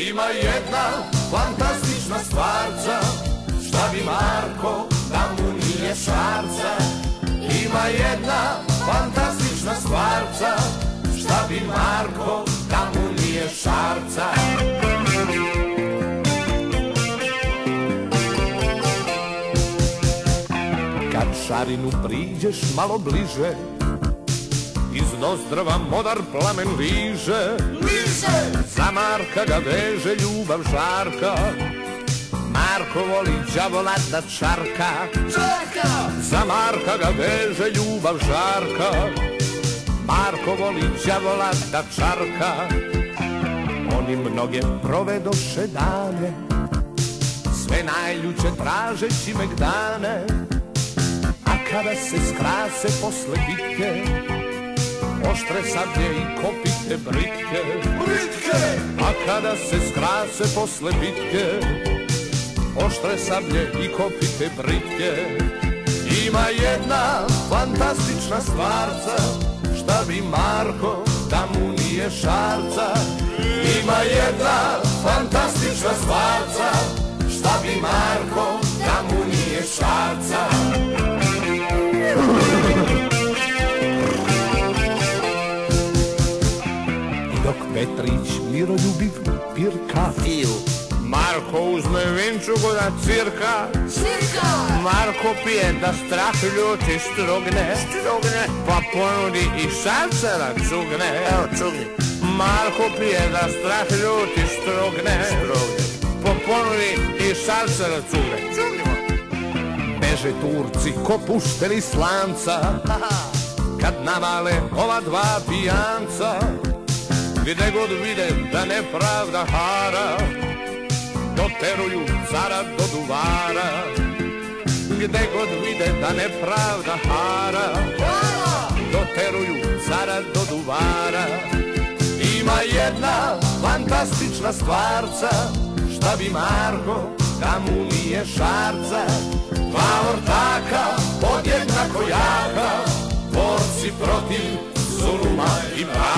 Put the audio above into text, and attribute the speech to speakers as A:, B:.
A: Ima jedna fantastična stvarca, šta bi Marko da mu nije šarca. Ima jedna fantastična stvarca, šta bi Marko da mu nije šarca. Kad šarinu priđeš malo bliže, iz nozdrva modar plamen liže. Za Marka ga veže ljubav žarka, Marko voli đavola da čarka. Za Marka ga veže ljubav žarka, Marko voli đavola da čarka. Oni mnoge provedoše dane, sve najljuče tražeći megdane. A kada se skrase posle bitke, oštre sablje i kopite britke. A kada se skrase posle bitke, oštre sablje i kopite britke. Ima jedna fantastična stvarca, šta bi Marko da mu nije šarca. Ima jedna fantastična stvarca, šta bi Marko da mu nije šarca. Dok Petrić miroljubiv pirka, Marko uzme vinčugu da cirka. Marko pije da strah ljuti strugne, pa ponudi i šarcera čugne. Marko pije da strah ljuti strugne, pa ponudi i šarcera čugne. Beže Turci ko pušteni slanca, kad navale ova dva pijanca. Gde god vide da nepravda hara, doteruju cara do duvara. Gde god vide da nepravda hara, doteruju cara do duvara. Ima jedna fantastična stvarca, šta bi Marko da mu nije šarca. Dva ortaka podjednako jaka, borci protiv zuluma i